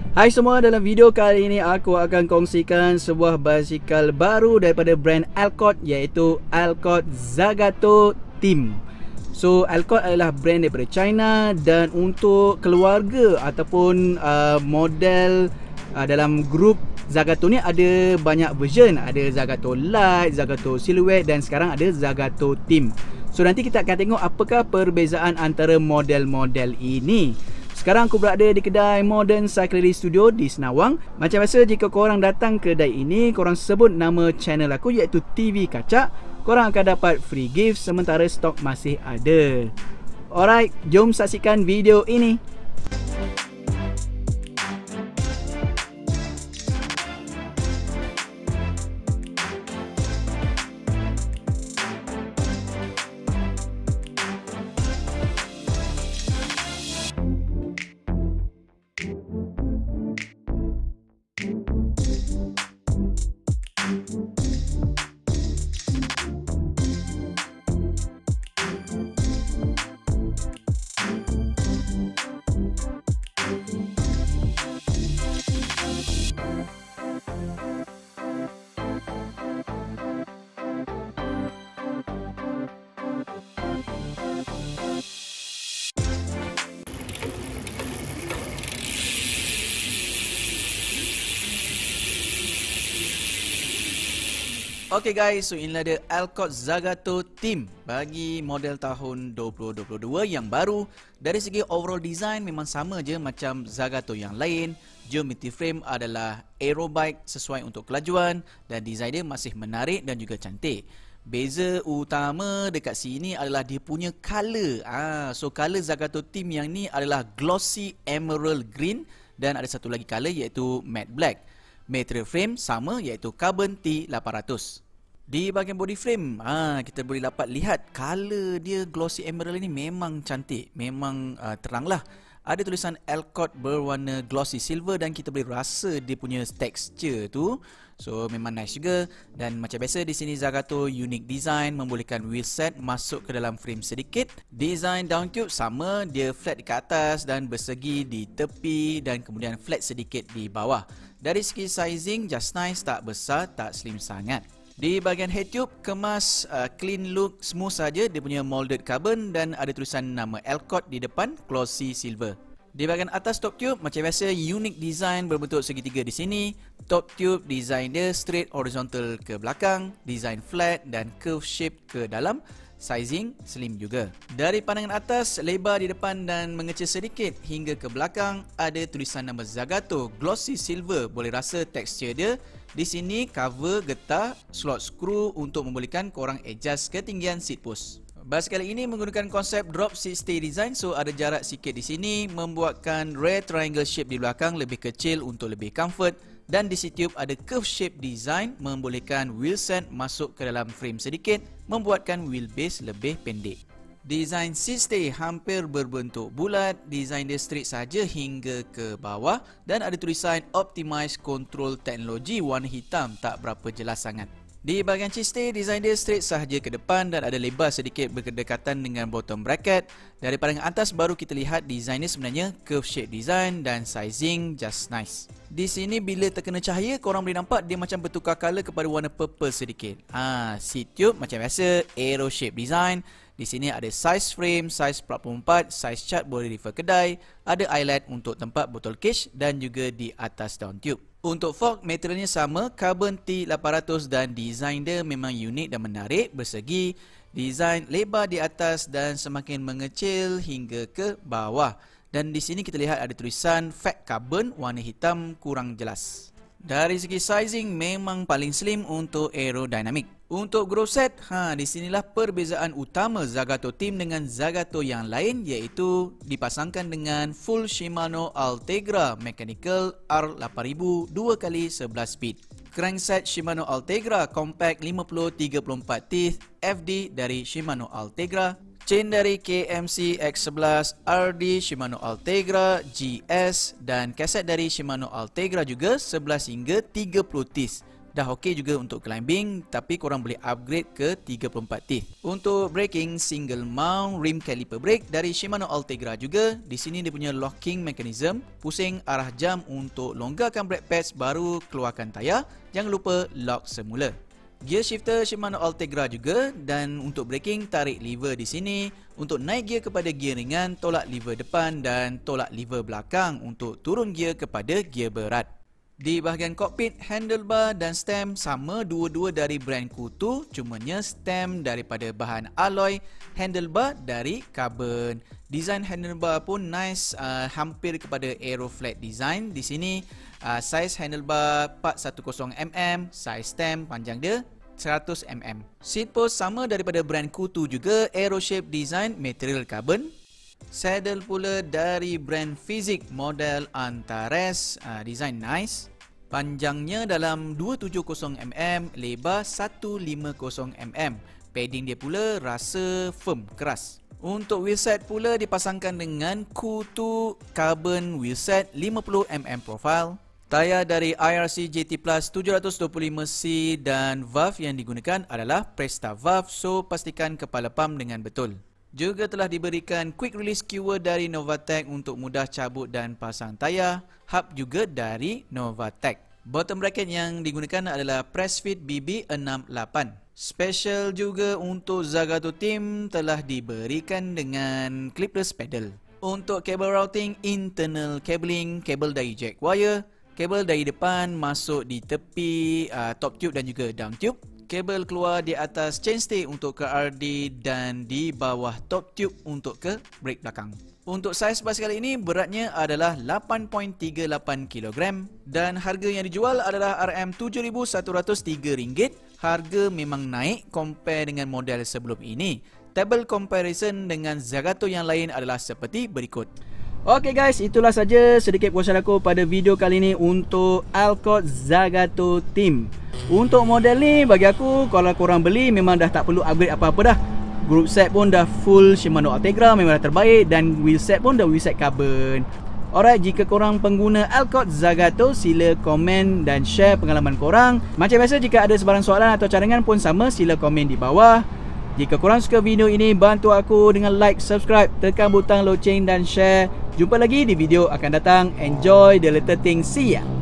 Hai semua, dalam video kali ini aku akan kongsikan sebuah basikal baru daripada brand Alcott, iaitu Alcott Zagato Team. So Alcott adalah brand daripada China, dan untuk keluarga ataupun model dalam grup Zagato ni ada banyak version. Ada Zagato Light, Zagato Silhouette, dan sekarang ada Zagato Team. So nanti kita akan tengok apakah perbezaan antara model-model ini. Sekarang aku berada di kedai Modern Cyclery Studio di Senawang. Macam biasa, jika korang datang ke kedai ini, korang sebut nama channel aku iaitu TV Kacak, korang akan dapat free gift sementara stok masih ada. Alright, jom saksikan video ini. Okay guys, so inilah dia Alcott Zagato Team bagi model tahun 2022 yang baru. Dari segi overall design memang sama je macam Zagato yang lain. Geometry frame adalah aerobike sesuai untuk kelajuan, dan design dia masih menarik dan juga cantik. Beza utama dekat sini adalah dia punya colour. So colour Zagato Team yang ni adalah glossy emerald green, dan ada satu lagi colour iaitu matte black. Material frame sama iaitu carbon T800. Di bahagian body frame, kita boleh dapat lihat color dia glossy emerald ni memang cantik, memang teranglah. Ada tulisan Alcott berwarna glossy silver, dan kita boleh rasa dia punya texture tu. So memang nice juga. Dan macam biasa di sini Zagato unique design, membolehkan wheel set masuk ke dalam frame sedikit. Design down tube sama, dia flat di atas dan bersegi di tepi, dan kemudian flat sedikit di bawah. Dari segi sizing just nice, tak besar tak slim sangat. Di bahagian head tube kemas clean look, smooth saja. Dia punya molded carbon dan ada tulisan nama Alcott di depan, glossy silver. Di bahagian atas top tube macam biasa unique design berbentuk segitiga di sini. Top tube design dia straight horizontal ke belakang, design flat dan curve shape ke dalam. Sizing slim juga. Dari pandangan atas, lebar di depan dan mengecil sedikit hingga ke belakang. Ada tulisan nama Zagato glossy silver. Boleh rasa tekstur dia. Di sini cover getah slot screw untuk membolehkan korang adjust ketinggian seat post. Basikal ini menggunakan konsep drop seat stay design, so ada jarak sikit di sini membuatkan rear triangle shape di belakang lebih kecil untuk lebih comfort. Dan di seat tube ada curve shape design, membolehkan wheel set masuk ke dalam frame sedikit, membuatkan wheelbase lebih pendek. Design seat stay hampir berbentuk bulat, design dia straight saja hingga ke bawah, dan ada tulisan Optimized Control Technology warna hitam, tak berapa jelas sangat. Di bahagian seat stay, design dia straight sahaja ke depan dan ada lebar sedikit berdekatan dengan bottom bracket. Dari pandangan atas baru kita lihat design dia sebenarnya curve shape design dan sizing just nice. Di sini bila terkena cahaya, korang boleh nampak dia macam bertukar color kepada warna purple sedikit. Seat tube macam biasa arrow shape design. Di sini ada size frame, size 44, size chart boleh refer kedai, ada eyelet untuk tempat botol cage dan juga di atas down tube. Untuk fork, materialnya sama, carbon T800, dan design dia memang unik dan menarik, bersegi, design lebar di atas dan semakin mengecil hingga ke bawah. Dan di sini kita lihat ada tulisan fat carbon warna hitam kurang jelas. Dari segi sizing memang paling slim untuk aerodynamic. Untuk groove set, di sinilah perbezaan utama Zagato Team dengan Zagato yang lain, iaitu dipasangkan dengan full Shimano Ultegra Mechanical R8000 2x11 speed. Crankset Shimano Ultegra Compact 50-34 teeth FD dari Shimano Ultegra. Chain dari KMC X11 RD Shimano Ultegra GS, dan kaset dari Shimano Ultegra juga 11 hingga 30 teeth. Dah okey juga untuk climbing, tapi korang boleh upgrade ke 34 teeth. Untuk braking, single mount rim caliper brake dari Shimano Ultegra juga. Di sini dia punya locking mechanism, pusing arah jam untuk longgarkan brake pads baru keluarkan tayar. Jangan lupa lock semula. Gear shifter Shimano Ultegra juga, dan untuk braking tarik lever di sini. Untuk naik gear kepada gear ringan, tolak lever depan dan tolak lever belakang untuk turun gear kepada gear berat. Di bahagian kokpit, handlebar dan stem sama dua-dua dari brand Kutu, cumanya stem daripada bahan alloy, handlebar dari carbon. Design handlebar pun nice, hampir kepada Aeroflat design. Di sini saiz handlebar 410mm, saiz stem panjang dia 100mm. Seat post sama daripada brand Kutu juga, Aero shape design, material carbon. Saddle pula dari brand Fizik, model Antares, design nice. Panjangnya dalam 270mm, lebar 150mm. Padding dia pula rasa firm, keras. Untuk wheelset pula dipasangkan dengan Kutu Carbon wheelset 50mm profile. Tayar dari IRC JT Plus 725C dan valve yang digunakan adalah Presta valve, so pastikan kepala pam dengan betul. Juga telah diberikan quick release skewer dari Novatec untuk mudah cabut dan pasang tayar. Hub juga dari Novatec. Bottom bracket yang digunakan adalah Pressfit BB68. Special juga untuk Zagato Team telah diberikan dengan clipless pedal. Untuk cable routing, internal cabling, kabel dari jack wire, kabel dari depan masuk di tepi top tube dan juga down tube. Kabel keluar di atas chainstay untuk ke RD dan di bawah top tube untuk ke brake belakang. Untuk saiz basikal ini beratnya adalah 8.38 kg dan harga yang dijual adalah RM7,103. Harga memang naik compare dengan model sebelum ini. Table comparison dengan Zagato yang lain adalah seperti berikut. Okey guys, itulah saja sedikit puasan aku pada video kali ini untuk Alcott Zagato Team. Untuk model ni bagi aku, kalau korang beli memang dah tak perlu upgrade apa-apa dah. Group set pun dah full Shimano Ultegra, memang dah terbaik, dan wheel set pun dah wheel set carbon. Alright, jika korang pengguna Alcott Zagato, sila komen dan share pengalaman korang. Macam biasa, jika ada sebarang soalan atau cadangan pun sama, sila komen di bawah. Jika korang suka video ini, bantu aku dengan like, subscribe, tekan butang loceng dan share. Jumpa lagi di video akan datang. Enjoy the little thing. See ya.